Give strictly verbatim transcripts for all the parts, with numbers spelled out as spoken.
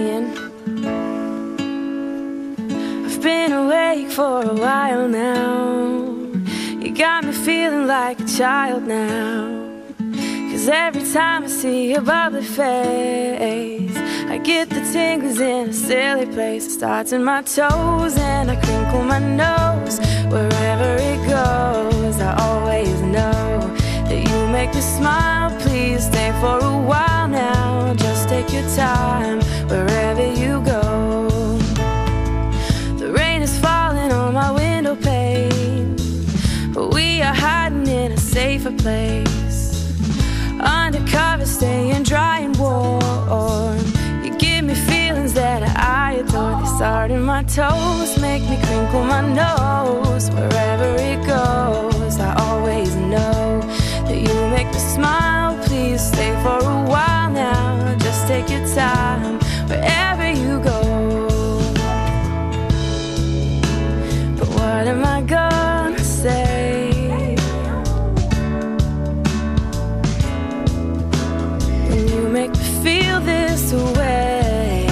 saying. I've been awake for a while now. You got me feeling like a child now. 'Cause every time I see your bubbly face, I get the tingles in a silly place. It starts in my toes and I crinkle my nose. Wherever it goes, I always know that you make me smile. Please stay for a while now. Just take your time wherever you go. The rain is falling on my window pane, but we are hiding in a safer place. Undercover, staying dry and warm. You give me feelings that I adore. They start in my toes, make me crinkle my nose. Wherever it goes, I always know that you make me smile. Please stay for a while now. Just take your time wherever you go. But what am I gonna say? Make me feel this way.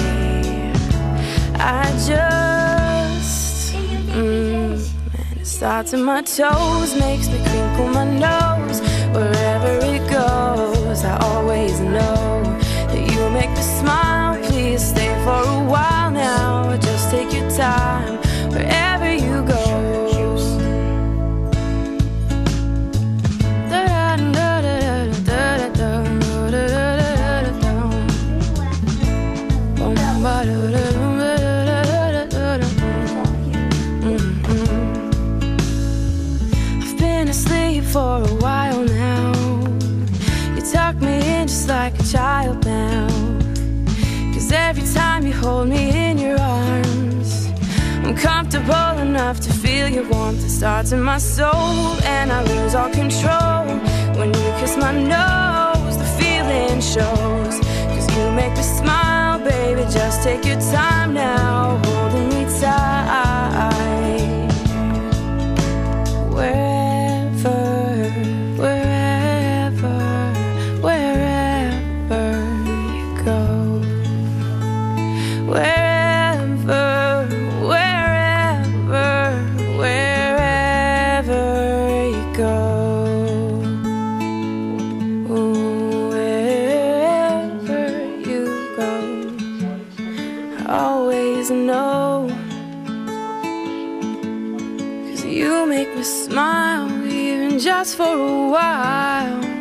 I just mm, and it starts in my toes, makes me crinkle my nose. Wherever it goes, I always know that you make me smile. Please stay for a while now. Just take your time wherever you go. I've been asleep for a while now. You tuck me in just like a child now. 'Cause every time you hold me in your arms, I'm comfortable enough to feel your warmth. It starts in my soul and I lose all control. When you kiss my nose, the feeling shows. 'Cause you make me smile, baby, just take your time now, holding me tight. Wherever, wherever, wherever you go. Wherever, wherever, wherever you go. Wherever you go, I always know. 'Cause you make me smile, even just for a while.